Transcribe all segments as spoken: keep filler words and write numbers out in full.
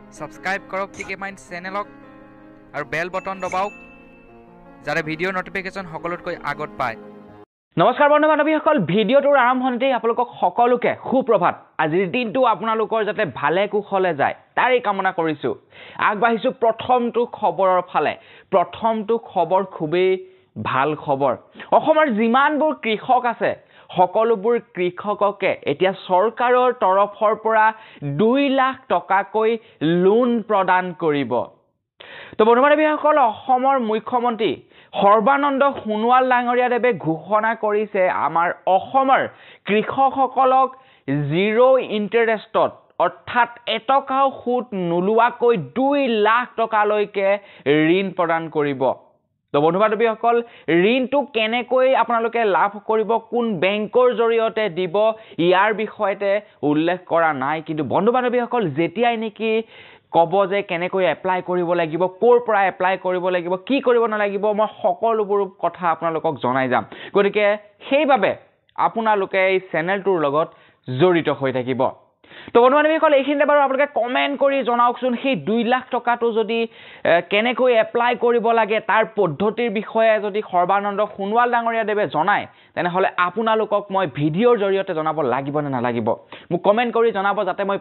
Subscribe কৰক Tkmind চেনেলক আৰু বেল button দবাওক যাতে ভিডিও নোটিফিকেশন সকলোতকৈ আগত পায়। নমস্কাৰ বন্ধু বান্ধৱীসকল, ভিডিওটোৰ আৰম্ভণিতেই আপোনালোকক সকলোকে সুপ্ৰভাত। আজিৰ দিনটো আপোনালোকৰ যাতে ভালে কুশলে যায় তাৰেই কামনা কৰিছো। আগবাঢ়িছো প্ৰথমটো খবৰৰ ফালে। প্ৰথমটো খবৰ খুবেই ভাল খবৰ। অসমৰ যিমানবোৰ কৃষক আছে সকলোবোৰ কৃষককে এতিয়া চৰকাৰৰ তৰফৰ পৰা দুই লাখ টকাকৈ লোন প্ৰদান কৰিব। তো বন্ধু বান্ধৱীসকল, অসমৰ মুখ্যমন্ত্ৰী সৰ্বানন্দ সোণোৱাল ডাঙৰীয়া দেৱে ঘোষণা কৰিছে আমাৰ অসমৰ কৃষকসকলক জিৰ' ইণ্টাৰেষ্টত অৰ্থাৎ এটকাও সুদ নোলোৱাকৈ দুই লাখ টকালৈকে ঋণ প্ৰদান কৰিব। তো বন্ধু বান্ধৱীসকল, ঋণটো কেনেকৈ আপোনালোকে লাভ কৰিব, কোন বেংকৰ জৰিয়তে দিব, ইয়াৰ বিষয়তে উল্লেখ কৰা নাই। কিন্তু বন্ধু বান্ধৱীসকল, যেতিয়াই নেকি ক'ব যে কেনেকৈ এপ্লাই কৰিব লাগিব, ক'ৰ পৰা এপ্লাই কৰিব লাগিব, কি কৰিব নালাগিব, মই সকলোবোৰ কথা আপোনালোকক জনাই যাম। গতিকে সেইবাবে আপোনালোকে এই চেনেলটোৰ লগত জড়িত হৈ থাকিব। তো বন্ধু বান্ধৱীসকল, এইখিনিতে বাৰু আপোনালোকে কমেণ্ট কৰি জনাওকচোন সেই দুই লাখ টকাটো যদি কেনেকৈ এপ্লাই কৰিব লাগে তাৰ পদ্ধতিৰ বিষয়ে যদি সৰ্বানন্দ সোণোৱাল ডাঙৰীয়া দেৱে জনায় তেনেহ'লে আপোনালোকক মই ভিডিঅ'ৰ জৰিয়তে জনাব লাগিব নে নালাগিব মোক কমেণ্ট কৰি জনাব, যাতে মই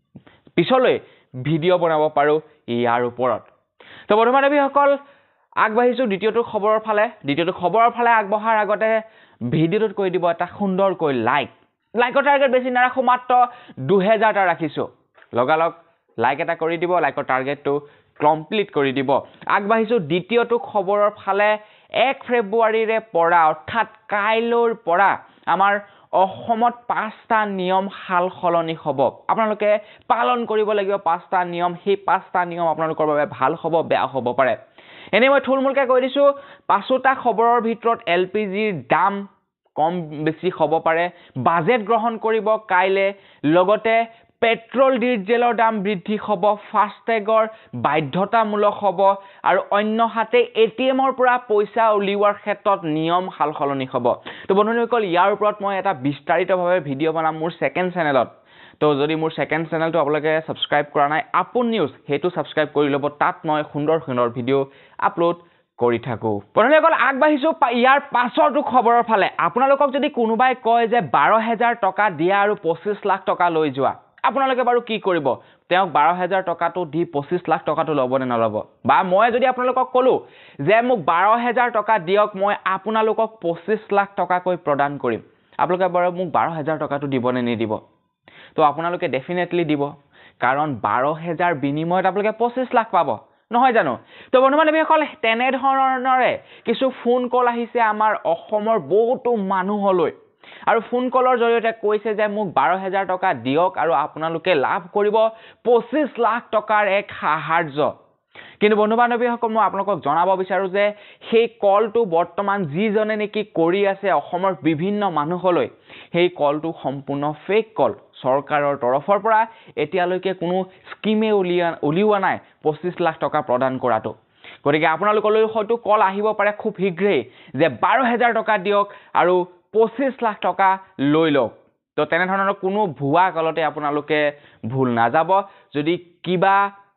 পিছলৈ ভিডিঅ' বনাব পাৰোঁ ইয়াৰ ওপৰত। তো বন্ধু বান্ধৱীসকল, আগবাঢ়িছোঁ দ্বিতীয়টো খবৰৰ ফালে। দ্বিতীয়টো খবৰৰ ফালে আগবঢ়াৰ আগতে ভিডিঅ'টোত কৈ দিব এটা সুন্দৰকৈ লাইক। লাইকৰ টাৰ্গেট বেছি নাৰাখোঁ, মাত্ৰ দুহেজাৰটা ৰাখিছোঁ। লগালগ লাইক এটা কৰি দিব, লাইকৰ টাৰ্গেটটো কমপ্লিট কৰি দিব। আগবাঢ়িছোঁ দ্বিতীয়টো খবৰৰ ফালে। এক ফেব্ৰুৱাৰীৰে পৰা অৰ্থাৎ কাইলৈৰ পৰা আমাৰ অসমত পাঁচটা নিয়ম সাল সলনি হ'ব। আপোনালোকে পালন কৰিব লাগিব পাঁচটা নিয়ম। সেই পাঁচটা নিয়ম আপোনালোকৰ বাবে ভাল হ'ব, বেয়া হ'ব পাৰে। এনেই মই থুলমূলকৈ কৈ দিছোঁ, পাঁচোটা খবৰৰ ভিতৰত এল পি জিৰ দাম কম বেছি হ'ব পাৰে। বাজেট গ্ৰহণ কৰিব কাইলৈ। লগতে পেট্ৰল ডিজেলৰ দাম বৃদ্ধি হ'ব, ফাষ্টেগৰ বাধ্যতামূলক হ'ব আৰু অন্যহাতে এ টি এমৰ পৰা পইচা উলিওৱাৰ ক্ষেত্ৰত নিয়ম সাল সলনি হ'ব। তো বন্ধুসকল, ইয়াৰ ওপৰত মই এটা বিস্তাৰিতভাৱে ভিডিঅ' বনাম মোৰ ছেকেণ্ড চেনেলত। তো যদি মোৰ ছেকেণ্ড চেনেলটো আপোনালোকে ছাবস্ক্ৰাইব কৰা নাই, আপোন নিউজ, সেইটো ছাবস্ক্ৰাইব কৰি ল'ব। তাত মই সুন্দৰ সুন্দৰ ভিডিঅ' আপলোড কৰি থাকোঁ। বন্ধুসকল, আগবাঢ়িছোঁ ইয়াৰ পাছৰটো খবৰৰ ফালে। আপোনালোকক যদি কোনোবাই কয় যে বাৰ হেজাৰ টকা দিয়া আৰু পঁচিছ লাখ টকা লৈ যোৱা, আপোনালোকে বাৰু কি কৰিব? তেওঁক বাৰ হেজাৰ টকাটো দি পঁচিছ লাখ টকাটো ল'ব নে নল'ব? বা মই যদি আপোনালোকক ক'লোঁ যে মোক বাৰ হেজাৰ টকা দিয়ক, মই আপোনালোকক পঁচিছ লাখ টকাকৈ প্ৰদান কৰিম, আপোনালোকে বাৰু মোক বাৰ হেজাৰ টকাটো দিব নে নিদিব? তো আপোনালোকে ডেফিনেটলি দিব, কাৰণ বাৰ হেজাৰ বিনিময়ত আপোনালোকে পঁচিছ লাখ পাব, নহয় জানো? তো বন্ধু বান্ধৱীসকল, তেনেধৰণৰে কিছু ফোন কল আহিছে আমাৰ অসমৰ বহুতো মানুহলৈ আৰু ফোন কলৰ জৰিয়তে কৈছে যে মোক বাৰ হেজাৰ টকা দিয়ক আৰু আপোনালোকে লাভ কৰিব পঁচিছ লাখ টকাৰ এক সাহাৰ্য। কিন্তু বন্ধু বান্ধৱীসকল, মই আপোনালোকক জনাব বিচাৰোঁ যে সেই কলটো বৰ্তমান যিজনে নেকি কৰি আছে অসমৰ বিভিন্ন মানুহলৈ, সেই কলটো সম্পূৰ্ণ ফেক কল। চৰকাৰৰ তৰফৰ পৰা এতিয়ালৈকে কোনো স্কিমে উলিওৱা উলিওৱা নাই পঁচিছ লাখ টকা প্ৰদান কৰাটো। গতিকে আপোনালোকলৈ হয়তো কল আহিব পাৰে খুব শীঘ্ৰেই যে বাৰ হেজাৰ টকা দিয়ক আৰু পঁচিছ লাখ টকা লৈ লওক। তো তেনেধৰণৰ কোনো ভুৱা কলতে আপোনালোকে ভুল নাযাব। যদি কিবা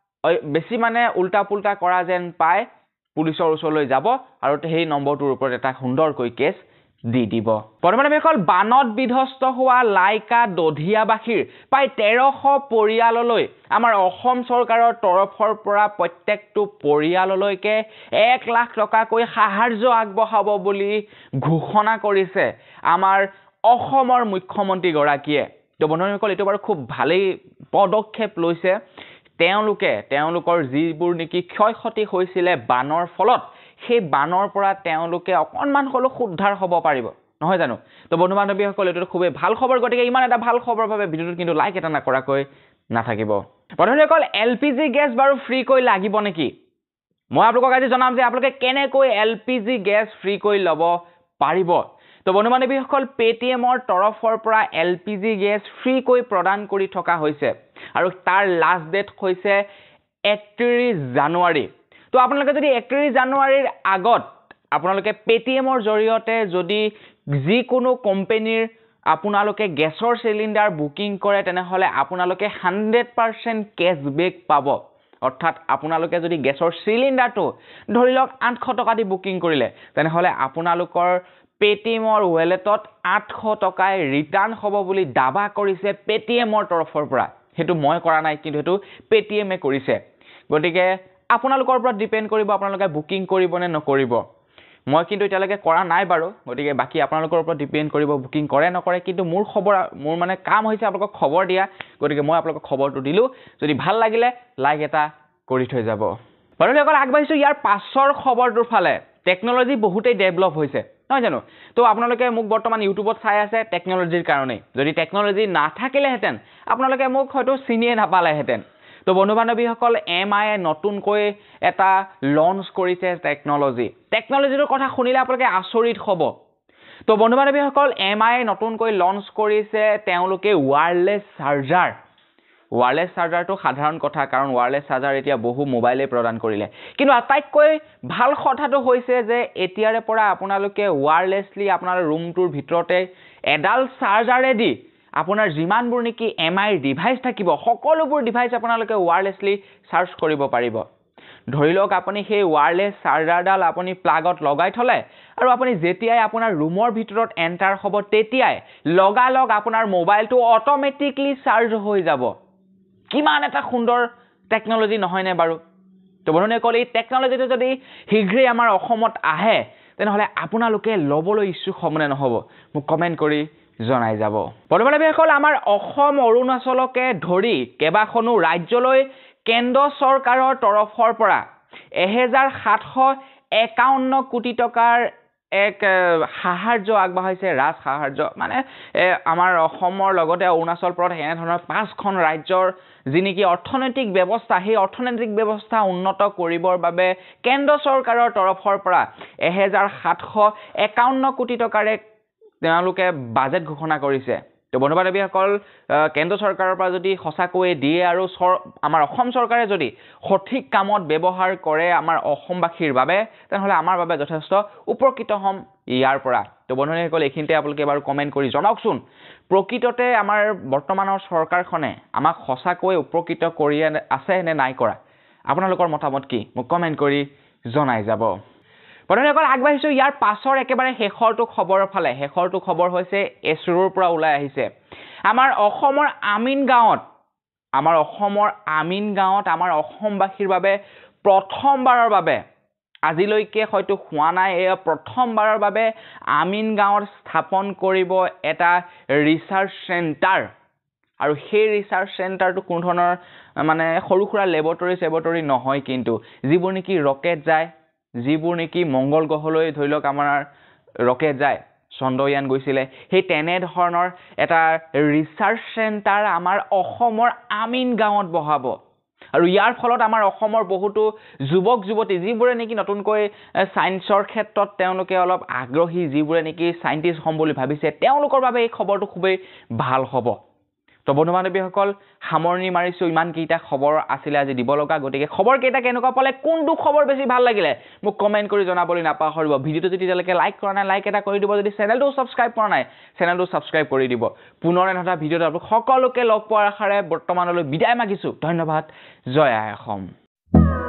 বেছি মানে উল্টা পুল্টা কৰা যেন পায়, পুলিচৰ ওচৰলৈ যাব আৰু সেই নম্বৰটোৰ ওপৰত এটা সুন্দৰকৈ কেছ দি দিব। বৰ্তমানসকল, বানত বিধ্বস্ত হোৱা লাইকা দধিয়াবাসীৰ প্ৰায় তেৰশ পৰিয়াললৈ আমাৰ অসম চৰকাৰৰ তৰফৰ পৰা প্ৰত্যেকটো পৰিয়াললৈকে এক লাখ টকাকৈ সাহাৰ্য আগবঢ়াব বুলি ঘোষণা কৰিছে আমাৰ অসমৰ মুখ্যমন্ত্ৰীগৰাকীয়ে। তো বন্ধুসকল, এইটো বাৰু খুব ভালেই পদক্ষেপ লৈছে। তেওঁলোকে তেওঁলোকৰ যিবোৰ নেকি ক্ষয় ক্ষতি হৈছিলে বানৰ ফলত, সেই বানৰ পৰা তেওঁলোকে অকণমান হ'লেও উদ্ধাৰ হ'ব পাৰিব, নহয় জানো? তো বন্ধু বান্ধৱীসকল, এইটো খুবেই ভাল খবৰ। গতিকে ইমান এটা ভাল খবৰৰ বাবে ভিডিঅ'টোত কিন্তু লাইক এটা নকৰাকৈ নাথাকিব। বন্ধুসকল, এল পি জি গেছ বাৰু ফ্ৰীকৈ লাগিব নেকি? মই আপোনালোকক আজি জনাম যে আপোনালোকে কেনেকৈ এল পি জি গেছ ফ্ৰীকৈ ল'ব পাৰিব। তো বন্ধু বান্ধৱীসকল, পেটিএমৰ তৰফৰ পৰা এল পি জি গেছ ফ্ৰীকৈ প্ৰদান কৰি থকা হৈছে আৰু তাৰ লাষ্ট ডেট হৈছে একত্ৰিছ জানুৱাৰী। তো আপোনালোকে যদি একত্ৰিছ জানুৱাৰীৰ আগত আপোনালোকে পেটিএমৰ জৰিয়তে যদি যিকোনো কোম্পানীৰ আপোনালোকে গেছৰ চিলিণ্ডাৰ বুকিং কৰে তেনেহলে আপোনালোকে হাণ্ড্ৰেড পাৰ্চেণ্ট কেছবেক পাব অৰ্থাৎ আপোনালোকে যদি গেছৰ চিলিণ্ডাৰটো ধৰি লওক আঠশ টকা দি বুকিং কৰিলে তেনেহলে আপোনালোকৰ পেটিএমৰ ওয়ালেটত আঠশ টকাই ৰিটাৰ্ণ হ'ব বুলি দাবা কৰিছে পেটিএমৰ তৰফৰ পৰা হেতু মই কৰা নাই কিন্তু হেতু পেটিএমে কৰিছে গতিকে আপোনালোকৰ ওপৰত ডিপেন্ড কৰিব আপোনালোকে বুকিং কৰিব নে নকৰিব মই কিন্তু এতিয়ালৈকে কৰা নাই বাৰু গতিকে বাকি আপোনালোকৰ ওপৰত ডিপেন্ড কৰিব বুকিং কৰে নকৰে কিন্তু মোৰ খবৰ মোৰ মানে কাম হৈছে আপোনালোকক খবৰ দিয়া গতিকে মই আপোনালোকক খবৰটো দিলো যদি ভাল লাগিলে লাইক এটা কৰি থৈ যাব বাৰু লগৰ আগবাইছো ইয়াৰ পাছৰ খবৰটোৰ ফালে টেকনলজি বহুতেই ডেভেলপ হৈছে নহয় জানো তো আপোনালোকে মোক বৰ্তমান ইউটিউবত চাই আছে টেকনলজিৰ কাৰণে যদি টেকনলজি নাথাকিলে হেতেন আপোনালোকে মোক হয়তো চিনিয়ে নাপালে হেতেন তো বন্ধু-বান্ধৱীসকল এমআই নতুনকৈ এটা লঞ্চ কৰিছে টেকনলজি টেকনলজিৰ কথা শুনিলে আপোনালোকে আচৰিত হ'ব তো বন্ধু-বান্ধৱীসকল এমআই নতুনকৈ লঞ্চ কৰিছে তেওঁলোকে ওয়্যাৰলেছ চাৰ্জাৰ ওয়্যাৰলেছ চাৰ্জাৰটো সাধাৰণ কথা কাৰণ ওয়্যাৰলেছ চাৰ্জাৰ এতিয়া বহু মোবাইলে প্ৰদান কৰিলে কিন্তু আটাইতকৈ ভাল কথাটো হৈছে যে এতিয়াৰে পৰা আপোনালোকে ওয়্যাৰলেছলি আপোনাৰ ৰুমটোৰ ভিতৰতে এডাল চাৰ্জাৰেদি আপোনাৰ যিমানবোৰ নেকি এমআই ডিভাইস থাকিব সকলোবোৰ ডিভাইস আপোনালোকে ওয়্যাৰলেছলি চাৰ্জ কৰিব পাৰিব ধৰি লওক আপুনি সেই ওয়্যাৰলেছ চাৰ্জাৰডাল আপুনি প্লাগত লগাই থলে আৰু আপুনি যেতিয়াই আপোনাৰ ৰুমৰ ভিতৰত এন্টাৰ হ'ব তেতিয়াই লগা লগ আপোনাৰ মোবাইলটো অটোমেটিকলি চাৰ্জ হৈ যাব কিমান এটা সুন্দৰ টেকনলজি নহয় নে বাৰু তো বন্ধুসকল এই টেকনলজিটো যদি হিগ্ৰে আমাৰ অসমত আহে তেনেহলে আপোনালোকে লবলৈ ইচ্ছুক হ'বনে নহব মোক কমেন্ট কৰি জনাই যাব বন্ধুসকল আমাৰ অসম অৰুণাচলকে ধৰি কেবাখনো ৰাজ্যলৈ কেন্দ্ৰ চৰকাৰৰ তৰফৰ পৰা এক হাজাৰ সাতশ একাৱন্ন কোটি টকাৰ এক সাহায্য আগবঢ়াইছে ৰাজ সাহায্য মানে আমাৰ অসমৰ লগতে অৰুণাচল প্ৰদেশ এনে ধৰণৰ পাঁচখন ৰাজ্যৰ যিনেকি অৰ্থনৈতিক ব্যৱস্থা সেই অৰ্থনৈতিক ব্যৱস্থা উন্নত কৰিবৰ বাবে কেন্দ্ৰ চৰকাৰৰ তৰফৰ পৰা এক হাজাৰ সাতশ একাৱন্ন কোটি টকাৰে তেওঁলোকে বাজেট ঘোষণা কৰিছে তো বন্ধু-বান্ধৱীসকল কেন্দ্ৰ চৰকাৰৰ পৰা যদি সঁচাকৈ দিয়ে আৰু আমাৰ অসম চৰকাৰে যদি সঠিক কামত ব্যৱহাৰ কৰে আমাৰ অসমবাসীৰ বাবে তেনেহলে আমাৰ বাবে যথেষ্ট উপকৃত হ'ম ইয়াৰ পৰা তো বন্ধুসকল এইখিনিতে আপোনালোকে বাৰু কমেন্ট কৰি জনাওকচোন প্ৰকৃততে আমাৰ বৰ্তমানৰ চৰকাৰখনে আমাক সঁচাকৈ উপকৃত কৰি আছে নে নাই কৰা আপোনালোকৰ মতামত কি মোক কমেন্ট কৰি জনাই যাব বন্ধুসকল আগবাঢ়িছো ইয়াৰ পাছৰ একেবাৰে শেষৰটো খবৰৰ ফালে শেষৰটো খবৰ হৈছে এছৰৰ পৰা ওলাই আহিছে আমাৰ অসমৰ আমিন গাঁৱত আমাৰ অসমৰ আমিন গাঁৱত আমাৰ অসমবাসীৰ বাবে প্ৰথমবাৰৰ বাবে আজিলৈকে হয়তো হোৱা নাই এই প্ৰথমবাৰৰ বাবে আমিন গাঁৱত স্থাপন কৰিব এটা ৰিসাৰ্চ চেণ্টাৰ আৰু সেই ৰিসাৰ্চ চেণ্টাৰটো কোন ধৰণৰ মানে সৰু সুৰা লেবৰেটৰী লেবৰেটৰী নহয় কিন্তু যিবোৰ নেকি ৰকেট যায় যিবোৰ নেকি মংগল গ্ৰহলৈ ধৰি লওক আমাৰ ৰকেট যায় চন্দ্ৰয়ান গৈছিলে সেই তেনে ধৰণৰ এটা ৰিসাৰ্চ চেণ্টাৰ আমাৰ অসমৰ আমিন গাঁৱত বহাব আৰু ইয়াৰ ফলত আমাৰ অসমৰ বহুতো যুৱক যুৱতী যিবোৰে নেকি নতুনকৈ সায়েন্সৰ ক্ষেত্ৰত তেওঁলোকে অলপ আগ্ৰহী যিবোৰে নেকি সায়েন্টিষ্ট হ'ম বুলি ভাবিছে তেওঁলোকৰ বাবে এই খবৰটো খুবেই ভাল হ'ব তো বন্ধু-বান্ধৱীসকল সামৰণি মাৰিছো ইমান কেইটা খবৰ আছিল আজি দিব লগা গতিকে খবৰ কেইটা কেনেকুৱা পালে কোনটো খবৰ বেছি ভাল লাগিলে মোক কমেন্ট কৰি জনাবলৈ নাপাহৰিব ভিডিওটো যদি তেতিয়ালৈকে লাইক কৰা নাই লাইক এটা কৰি দিব যদি চেনেলটো সাবস্ক্ৰাইব কৰা নাই চেনেলটো সাবস্ক্ৰাইব কৰি দিব পুনৰ এটা ভিডিওত আপোনালোক সকলোকে লগ পোৱাৰ আশাৰে বৰ্তমানলৈ বিদায় মাগিছো ধন্যবাদ জয় আই অসম